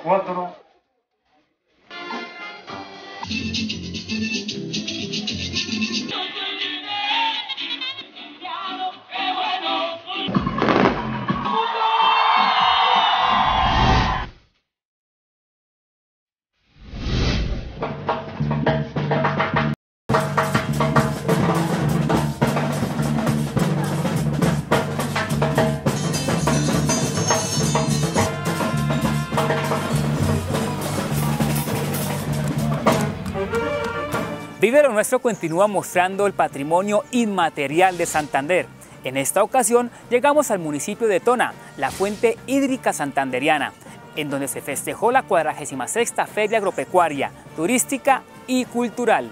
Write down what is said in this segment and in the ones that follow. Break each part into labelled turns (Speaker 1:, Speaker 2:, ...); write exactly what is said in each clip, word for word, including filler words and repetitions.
Speaker 1: cuatro.
Speaker 2: Vive lo Nuestro continúa mostrando el patrimonio inmaterial de Santander. En esta ocasión llegamos al municipio de Tona, la fuente hídrica santanderiana, en donde se festejó la cuadragésima sexta Feria Agropecuaria, Turística y Cultural.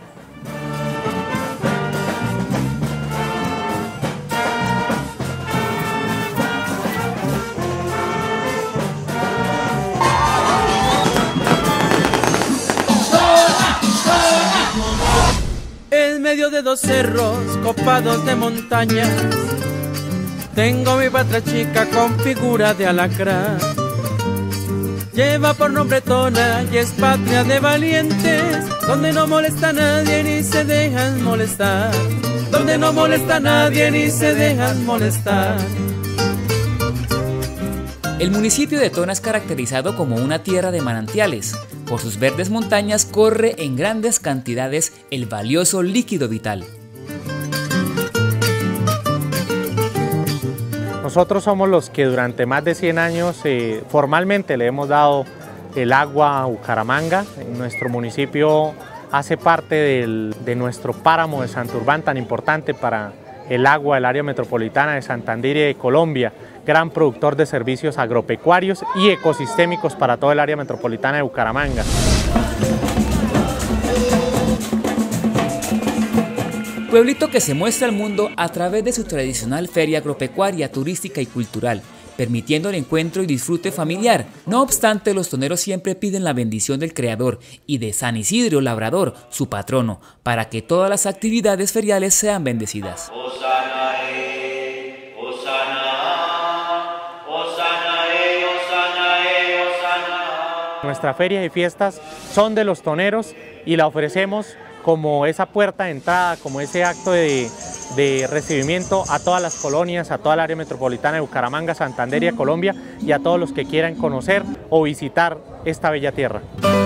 Speaker 3: En medio de dos cerros copados de montañas, tengo mi patria chica con figura de alacrán. Lleva por nombre Tona y es patria de valientes, donde no molesta a nadie ni se dejan molestar, donde no molesta a nadie ni se dejan molestar.
Speaker 2: El municipio de Tona es caracterizado como una tierra de manantiales. Por sus verdes montañas corre en grandes cantidades el valioso líquido vital.
Speaker 4: Nosotros somos los que durante más de cien años eh, formalmente le hemos dado el agua a Bucaramanga. Nuestro municipio hace parte del, de nuestro páramo de Santurbán, tan importante para el agua del área metropolitana de Santander y de Colombia, gran productor de servicios agropecuarios y ecosistémicos para todo el área metropolitana de Bucaramanga.
Speaker 2: Pueblito que se muestra al mundo a través de su tradicional feria agropecuaria, turística y cultural, permitiendo el encuentro y disfrute familiar. No obstante, los toneros siempre piden la bendición del Creador y de San Isidro Labrador, su patrono, para que todas las actividades feriales sean bendecidas.
Speaker 4: Nuestras ferias y fiestas son de los toneros y la ofrecemos como esa puerta de entrada, como ese acto de, de recibimiento a todas las colonias, a toda el área metropolitana de Bucaramanga, Santander y de Colombia, y a todos los que quieran conocer o visitar esta bella tierra.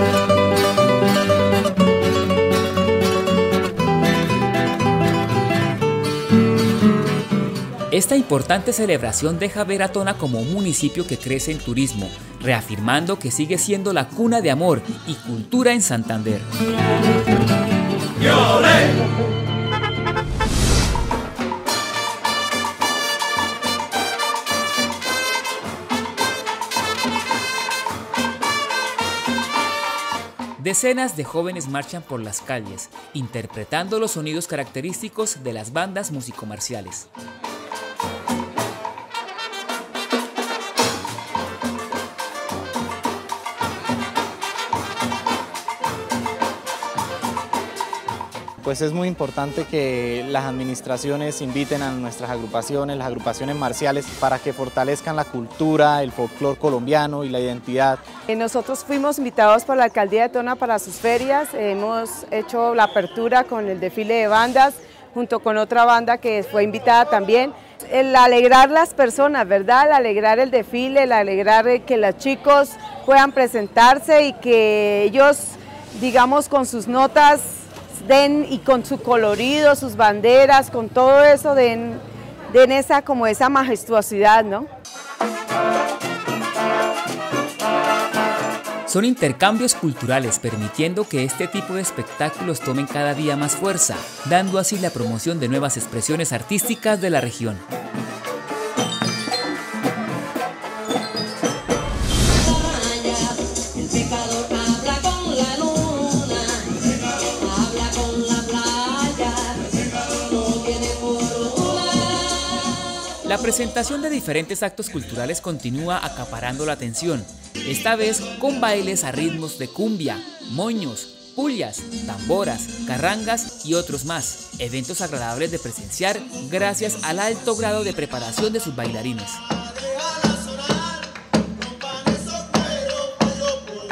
Speaker 2: Esta importante celebración deja ver a Tona como un municipio que crece en turismo, reafirmando que sigue siendo la cuna de amor y cultura en Santander. Decenas de jóvenes marchan por las calles, interpretando los sonidos característicos de las bandas musicomarciales.
Speaker 5: Pues es muy importante que las administraciones inviten a nuestras agrupaciones, las agrupaciones marciales, para que fortalezcan la cultura, el folclore colombiano y la identidad.
Speaker 6: Nosotros fuimos invitados por la Alcaldía de Tona para sus ferias, hemos hecho la apertura con el desfile de bandas, junto con otra banda que fue invitada también. El alegrar las personas, ¿verdad? El alegrar el desfile, el alegrar que los chicos puedan presentarse y que ellos, digamos, con sus notas, den y con su colorido, sus banderas, con todo eso, den, den esa, como esa majestuosidad, ¿no?
Speaker 2: Son intercambios culturales, permitiendo que este tipo de espectáculos tomen cada día más fuerza, dando así la promoción de nuevas expresiones artísticas de la región. La presentación de diferentes actos culturales continúa acaparando la atención, esta vez con bailes a ritmos de cumbia, moños, pullas, tamboras, carrangas y otros más. Eventos agradables de presenciar gracias al alto grado de preparación de sus bailarines.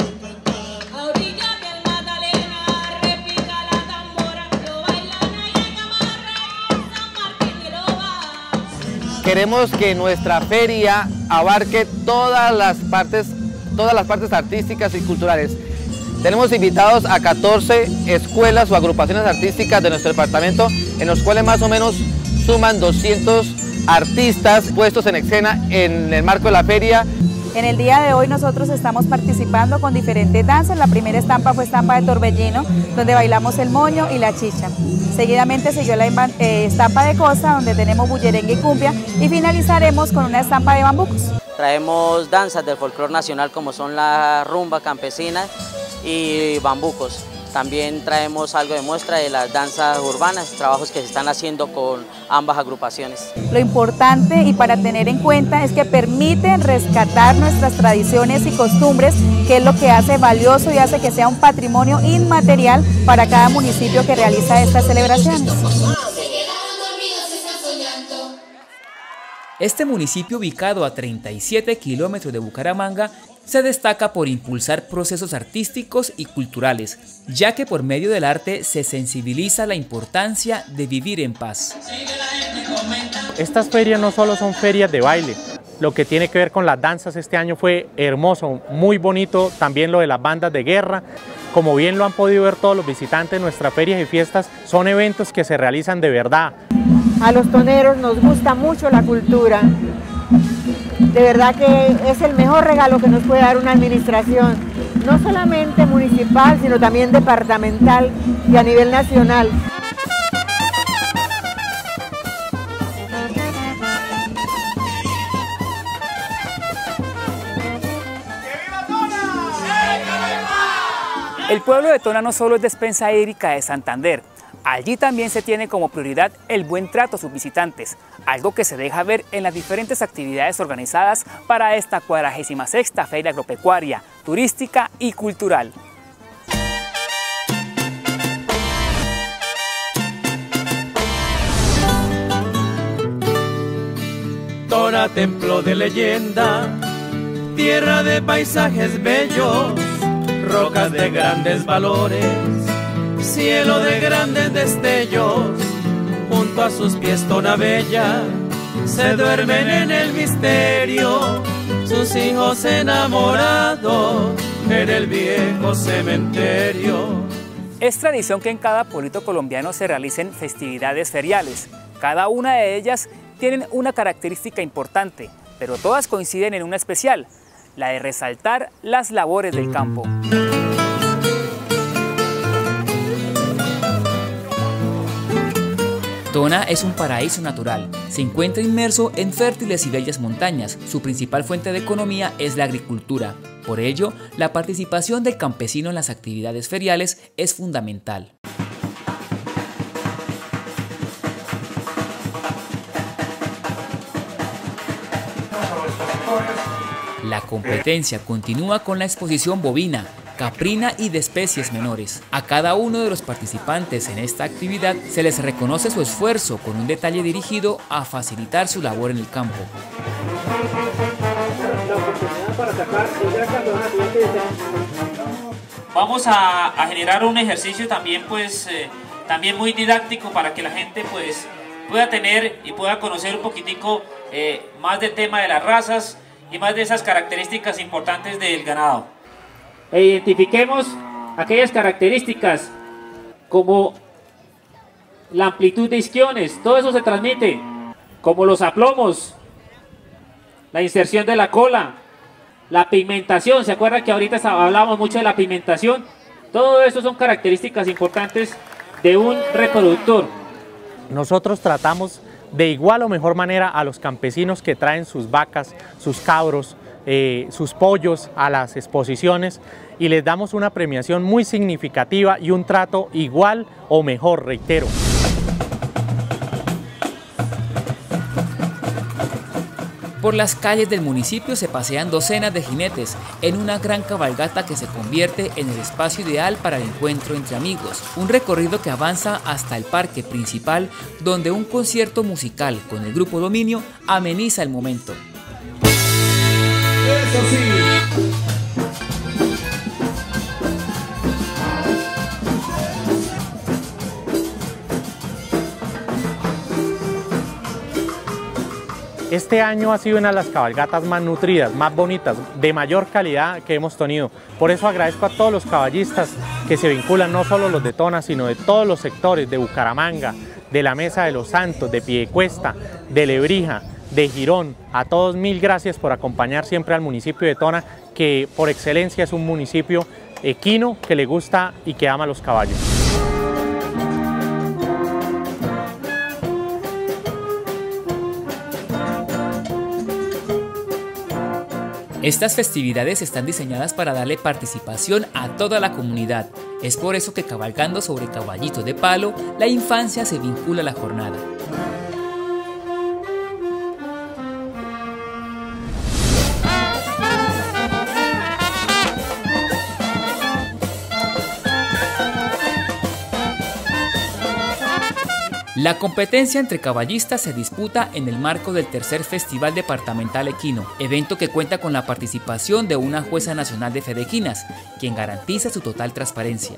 Speaker 1: queremos que nuestra feria abarque todas las partes, todas las partes artísticas y culturales. Tenemos invitados a catorce escuelas o agrupaciones artísticas de nuestro departamento, en los cuales más o menos suman doscientos artistas puestos en escena en el marco de la feria.
Speaker 7: En el día de hoy nosotros estamos participando con diferentes danzas. La primera estampa fue estampa de torbellino, donde bailamos el moño y la chicha. Seguidamente siguió la eh, estampa de costa, donde tenemos bullerengue y cumbia, y finalizaremos con una estampa de bambucos.
Speaker 8: Traemos danzas del folclore nacional como son la rumba campesina y bambucos. También traemos algo de muestra de las danzas urbanas, trabajos que se están haciendo con ambas agrupaciones.
Speaker 7: Lo importante y para tener en cuenta es que permiten rescatar nuestras tradiciones y costumbres, que es lo que hace valioso y hace que sea un patrimonio inmaterial para cada municipio que realiza estas celebraciones.
Speaker 2: Este municipio, ubicado a treinta y siete kilómetros de Bucaramanga, se destaca por impulsar procesos artísticos y culturales, ya que por medio del arte se sensibiliza la importancia de vivir en paz.
Speaker 4: Estas ferias no solo son ferias de baile, lo que tiene que ver con las danzas este año fue hermoso, muy bonito, también lo de las bandas de guerra. Como bien lo han podido ver todos los visitantes, nuestras ferias y fiestas son eventos que se realizan de verdad.
Speaker 6: A los toneros nos gusta mucho la cultura. De verdad que es el mejor regalo que nos puede dar una administración, no solamente municipal, sino también departamental y a nivel nacional.
Speaker 2: El pueblo de Tona no solo es despensa hídrica de Santander. Allí también se tiene como prioridad el buen trato a sus visitantes, algo que se deja ver en las diferentes actividades organizadas para esta cuadragésima sexta Feria Agropecuaria, Turística y Cultural.
Speaker 3: Tona, templo de leyenda, tierra de paisajes bellos, rocas de grandes valores, cielo de grandes destellos, junto a sus pies Tona bella, se duermen en el misterio, sus hijos enamorados en el viejo cementerio.
Speaker 2: Es tradición que en cada pueblito colombiano se realicen festividades feriales. Cada una de ellas tienen una característica importante, pero todas coinciden en una especial, la de resaltar las labores del campo. Tona es un paraíso natural. Se encuentra inmerso en fértiles y bellas montañas. Su principal fuente de economía es la agricultura. Por ello, la participación del campesino en las actividades feriales es fundamental. La competencia continúa con la exposición bovina, caprina y de especies menores. A cada uno de los participantes en esta actividad se les reconoce su esfuerzo con un detalle dirigido a facilitar su labor en el campo.
Speaker 9: Vamos a, a generar un ejercicio también, pues, eh, también muy didáctico para que la gente pues, pueda tener y pueda conocer un poquitico eh, más del tema de las razas y más de esas características importantes del ganado.
Speaker 10: E identifiquemos aquellas características como la amplitud de isquiones, todo eso se transmite, como los aplomos, la inserción de la cola, la pigmentación. ¿Se acuerdan que ahorita hablábamos mucho de la pigmentación? Todo eso son características importantes de un reproductor.
Speaker 4: Nosotros tratamos de igual o mejor manera a los campesinos que traen sus vacas, sus cabros, eh, sus pollos a las exposiciones, y les damos una premiación muy significativa y un trato igual o mejor, reitero.
Speaker 2: Por las calles del municipio se pasean docenas de jinetes en una gran cabalgata que se convierte en el espacio ideal para el encuentro entre amigos. Un recorrido que avanza hasta el parque principal, donde un concierto musical con el grupo Dominio ameniza el momento.
Speaker 3: Eso sí.
Speaker 4: Este año ha sido una de las cabalgatas más nutridas, más bonitas, de mayor calidad que hemos tenido. Por eso agradezco a todos los caballistas que se vinculan, no solo los de Tona, sino de todos los sectores, de Bucaramanga, de la Mesa de los Santos, de Piedecuesta, de Lebrija, de Girón. A todos mil gracias por acompañar siempre al municipio de Tona, que por excelencia es un municipio equino, que le gusta y que ama los caballos.
Speaker 2: Estas festividades están diseñadas para darle participación a toda la comunidad. Es por eso que cabalgando sobre caballitos de palo, la infancia se vincula a la jornada. La competencia entre caballistas se disputa en el marco del tercer Festival Departamental Equino, evento que cuenta con la participación de una jueza nacional de fe de equinas, quien garantiza su total transparencia.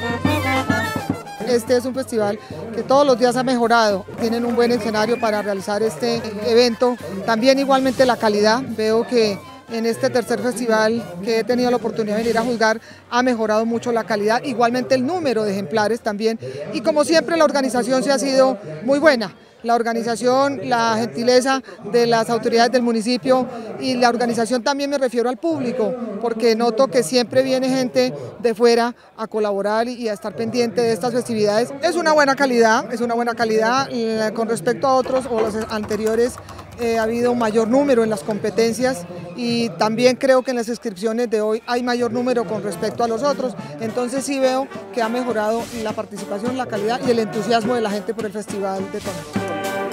Speaker 11: Este es un festival que todos los días ha mejorado, tienen un buen escenario para realizar este evento, también igualmente la calidad, veo que en este tercer festival que he tenido la oportunidad de venir a juzgar ha mejorado mucho la calidad, igualmente el número de ejemplares también, y como siempre la organización se ha sido muy buena. La organización, la gentileza de las autoridades del municipio y la organización también me refiero al público, porque noto que siempre viene gente de fuera a colaborar y a estar pendiente de estas festividades. Es una buena calidad, es una buena calidad con respecto a otros o los anteriores. Eh, ha habido un mayor número en las competencias y también creo que en las inscripciones de hoy hay mayor número con respecto a los otros, entonces sí veo que ha mejorado la participación, la calidad y el entusiasmo de la gente por el Festival de Tona.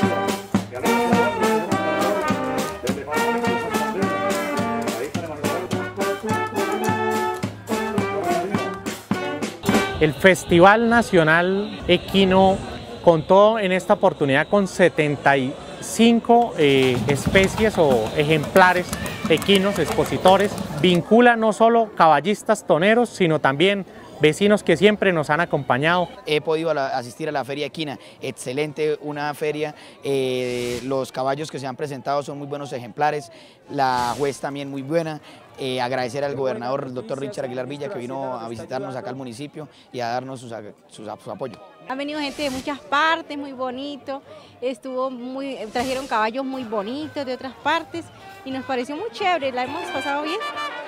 Speaker 4: El Festival Nacional Equino contó en esta oportunidad con setenta y cinco eh, especies o ejemplares equinos, expositores. Vincula no solo caballistas toneros, sino también vecinos que siempre nos han acompañado.
Speaker 12: He podido asistir a la Feria Equina, excelente una feria, eh, los caballos que se han presentado son muy buenos ejemplares, la juez también muy buena. Eh, agradecer al gobernador, el doctor Richard Aguilar Villa, que vino a visitarnos acá al municipio y a darnos sus, sus, su apoyo.
Speaker 13: Han venido gente de muchas partes, muy bonito, estuvo muy, trajeron caballos muy bonitos de otras partes y nos pareció muy chévere, la hemos pasado bien.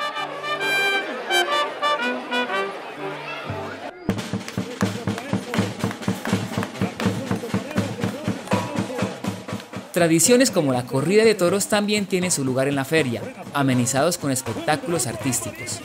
Speaker 2: Tradiciones como la corrida de toros también tienen su lugar en la feria, amenizados con espectáculos artísticos.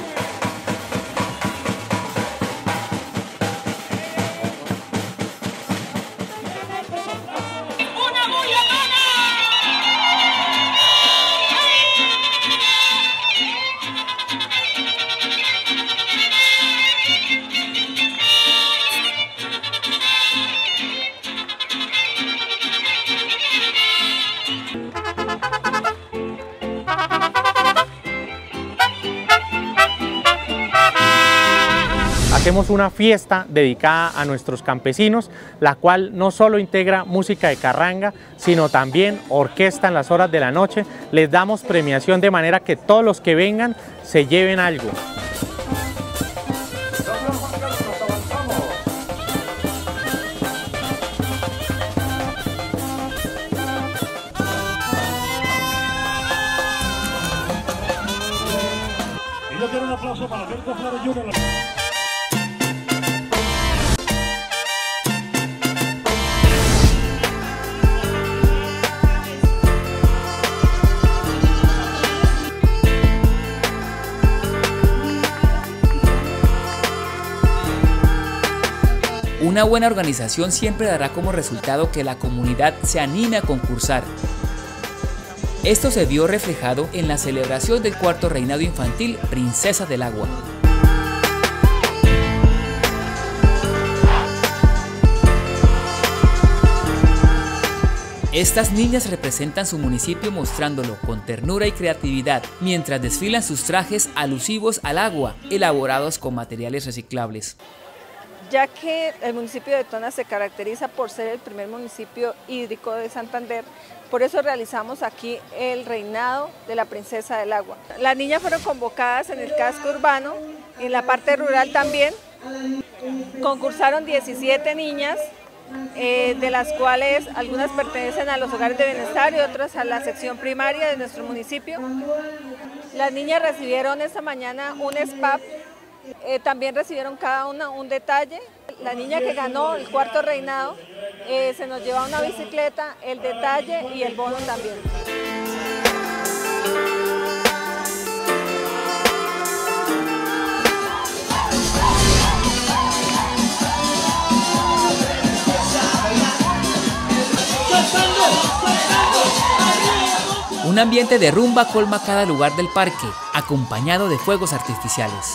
Speaker 4: Hacemos una fiesta dedicada a nuestros campesinos, la cual no solo integra música de carranga, sino también orquesta en las horas de la noche. Les damos premiación de manera que todos los que vengan se lleven algo.
Speaker 14: Y yo quiero un aplauso para Alberto Flores junior
Speaker 2: Una buena organización siempre dará como resultado que la comunidad se anime a concursar. Esto se vio reflejado en la celebración del cuarto reinado infantil Princesa del Agua. Estas niñas representan su municipio mostrándolo con ternura y creatividad, mientras desfilan sus trajes alusivos al agua, elaborados con materiales reciclables.
Speaker 15: ya que el municipio de Tona se caracteriza por ser el primer municipio hídrico de Santander. Por eso realizamos aquí el reinado de la princesa del agua. Las niñas fueron convocadas en el casco urbano, en la parte rural también. Concursaron diecisiete niñas, eh, de las cuales algunas pertenecen a los hogares de bienestar y otras a la sección primaria de nuestro municipio. Las niñas recibieron esta mañana un S P A P, eh, también recibieron cada una un detalle. La niña que ganó el cuarto reinado eh, se nos lleva una bicicleta, el detalle y el bono también.
Speaker 2: Un ambiente de rumba colma cada lugar del parque, acompañado de fuegos artificiales.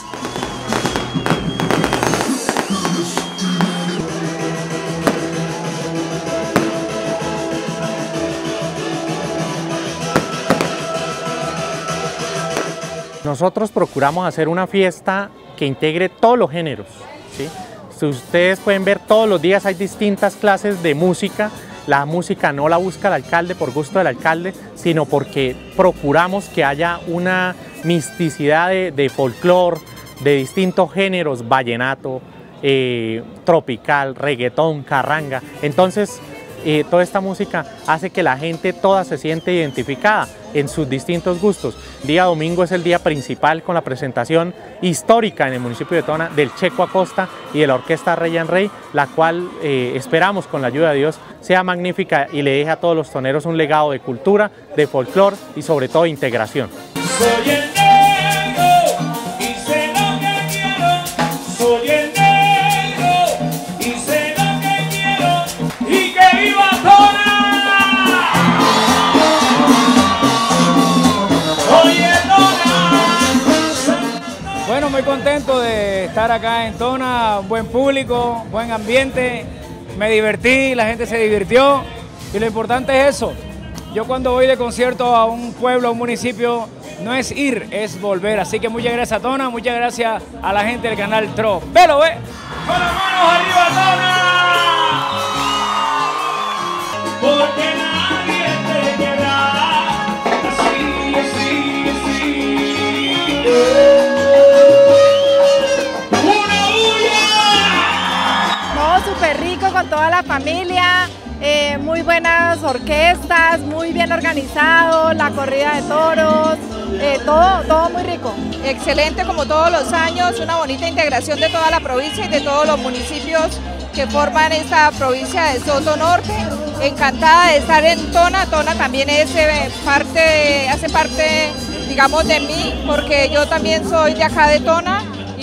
Speaker 4: Nosotros procuramos hacer una fiesta que integre todos los géneros, ¿sí? Si ustedes pueden ver, todos los días hay distintas clases de música. La música no la busca el alcalde por gusto del alcalde, sino porque procuramos que haya una misticidad de, de folclore, de distintos géneros, vallenato, eh, tropical, reggaetón, carranga. Entonces, eh, toda esta música hace que la gente toda se siente identificada en sus distintos gustos. Día domingo es el día principal con la presentación histórica en el municipio de Tona del Checo Acosta y de la Orquesta Rey en Rey, la cual eh, esperamos con la ayuda de Dios sea magnífica y le deje a todos los toneros un legado de cultura, de folclore y sobre todo de integración.
Speaker 16: Soy el negro y sé lo que quiero, soy el negro y sé lo que quiero y que viva Tona.
Speaker 17: Bueno, muy contento de estar acá en Tona, buen público, buen ambiente, me divertí, la gente se divirtió y lo importante es eso. Yo cuando voy de concierto a un pueblo, a un municipio, no es ir, es volver. Así que muchas gracias a Tona, muchas gracias a la gente del canal Tro. ¡Velo, ve!
Speaker 16: ¡Con las manos arriba, Tona! Porque nadie te quedará así, así, así.
Speaker 18: Súper rico con toda la familia, eh, muy buenas orquestas, muy bien organizado, la corrida de toros, eh, todo, todo muy rico.
Speaker 19: Excelente como todos los años, una bonita integración de toda la provincia y de todos los municipios que forman esta provincia de Soto Norte. Encantada de estar en Tona, Tona también es eh, parte, hace parte, digamos, de mí, porque yo también soy de acá de Tona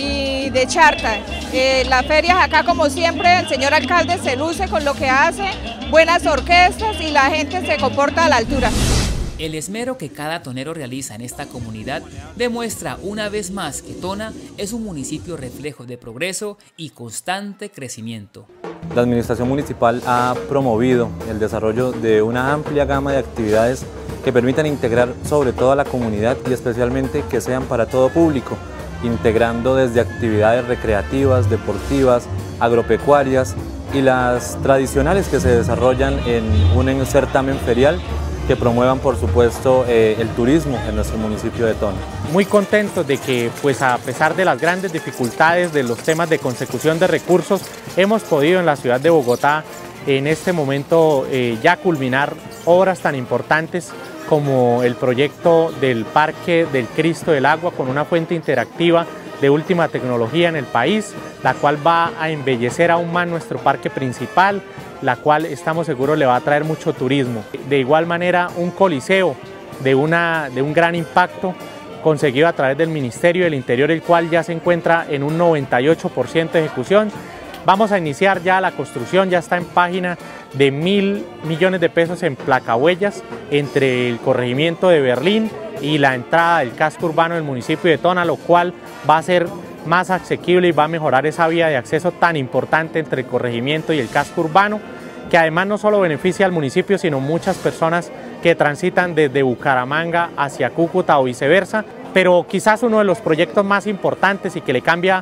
Speaker 19: y de Charta. Eh, las ferias acá, como siempre, el señor alcalde se luce con lo que hace, buenas orquestas y la gente se comporta a la altura.
Speaker 2: El esmero que cada tonero realiza en esta comunidad demuestra una vez más que Tona es un municipio reflejo de progreso y constante crecimiento.
Speaker 20: La administración municipal ha promovido el desarrollo de una amplia gama de actividades que permitan integrar sobre todo a la comunidad y especialmente que sean para todo público, integrando desde actividades recreativas, deportivas, agropecuarias y las tradicionales que se desarrollan en un certamen ferial que promuevan, por supuesto, eh, el turismo en nuestro municipio de Tona.
Speaker 4: Muy contentos de que, pues a pesar de las grandes dificultades de los temas de consecución de recursos, hemos podido en la ciudad de Bogotá en este momento eh, ya culminar obras tan importantes como el proyecto del Parque del Cristo del Agua con una fuente interactiva de última tecnología en el país, la cual va a embellecer aún más nuestro parque principal, la cual estamos seguros le va a traer mucho turismo. De igual manera, un coliseo de, una, de un gran impacto conseguido a través del Ministerio del Interior, el cual ya se encuentra en un noventa y ocho por ciento de ejecución. Vamos a iniciar ya la construcción, ya está en página de mil millones de pesos en placahuellas entre el corregimiento de Berlín y la entrada del casco urbano del municipio de Tona, lo cual va a ser más asequible y va a mejorar esa vía de acceso tan importante entre el corregimiento y el casco urbano, que además no solo beneficia al municipio, sino muchas personas que transitan desde Bucaramanga hacia Cúcuta o viceversa. Pero quizás uno de los proyectos más importantes y que le cambia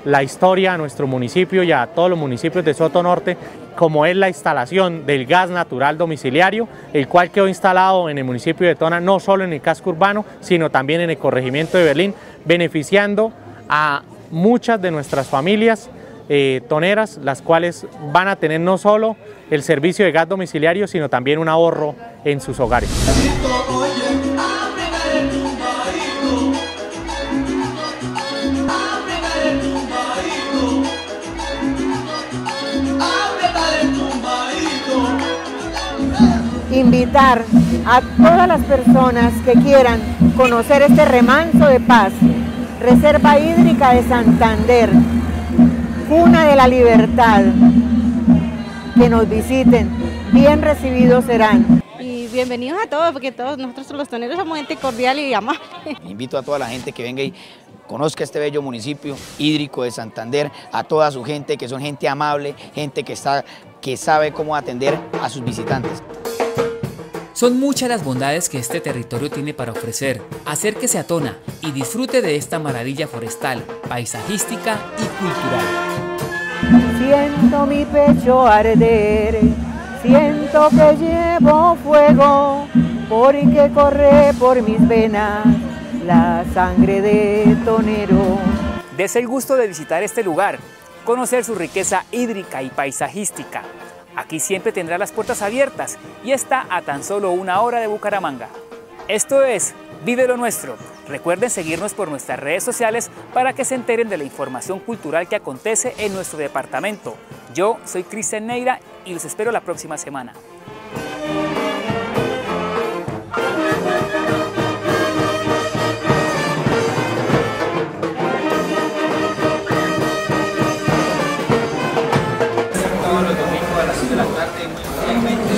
Speaker 4: la historia a nuestro municipio y a todos los municipios de Soto Norte, como es la instalación del gas natural domiciliario, el cual quedó instalado en el municipio de Tona, no solo en el casco urbano, sino también en el corregimiento de Berlín, beneficiando a muchas de nuestras familias eh, toneras, las cuales van a tener no solo el servicio de gas domiciliario, sino también un ahorro en sus hogares.
Speaker 6: Invitar a todas las personas que quieran conocer este remanso de paz, Reserva Hídrica de Santander, cuna de la libertad, que nos visiten, bien recibidos serán.
Speaker 13: Y bienvenidos a todos, porque todos nosotros los toneros somos gente cordial y amable.
Speaker 12: Invito a toda la gente que venga y conozca este bello municipio hídrico de Santander, a toda su gente, que son gente amable, gente que, está, que sabe cómo atender a sus visitantes.
Speaker 2: Son muchas las bondades que este territorio tiene para ofrecer. Acérquese a Tona y disfrute de esta maravilla forestal, paisajística y cultural.
Speaker 6: Siento mi pecho arder, siento que llevo fuego, porque corre por mis venas la sangre de tonero.
Speaker 2: Dese el gusto de visitar este lugar, conocer su riqueza hídrica y paisajística. Aquí siempre tendrá las puertas abiertas y está a tan solo una hora de Bucaramanga. Esto es Vive lo Nuestro. Recuerden seguirnos por nuestras redes sociales para que se enteren de la información cultural que acontece en nuestro departamento. Yo soy Cristian Neira y los espero la próxima semana.
Speaker 1: Todos los domingos a las seis de la tarde, muy puntualmente.